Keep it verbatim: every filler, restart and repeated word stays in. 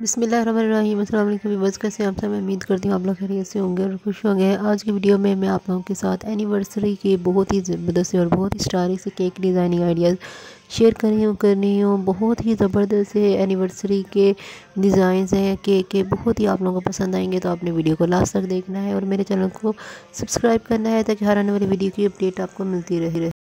बिस्मिल्लाहिर्रहमानिर्रहीम। अस्सलाम वालेकुम व्यूअर्स, कैसे हैं आप सब। मैं उम्मीद करती हूँ आप लोग खैरियत से होंगे और खुश होंगे। आज की वीडियो में मैं आप लोगों के साथ एनिवर्सरी के बहुत ही ज़बरदस्त और बहुत ही स्टाइलिश से केक डिज़ाइनिंग आइडियाज़ शेयर कर रही हूँ कर रही हूँ बहुत ही ज़बरदस्त से एनिवर्सरी के डिज़ाइंस हैं केक के, बहुत ही आप लोगों को पसंद आएंगे। तो आपने वीडियो को लास्ट तक देखना है और मेरे चैनल को सब्सक्राइब करना है ताकि हर आने वाली वीडियो की अपडेट आपको मिलती रहे।